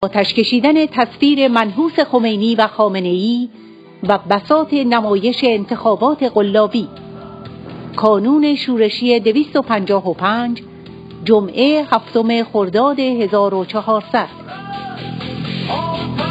آتش کشیدن تصویر منحوس خمینی و خامنه‌ای و بساط نمایش انتخابات قلابی. کانون شورشی 255 جمعه 7 خرداد 1400.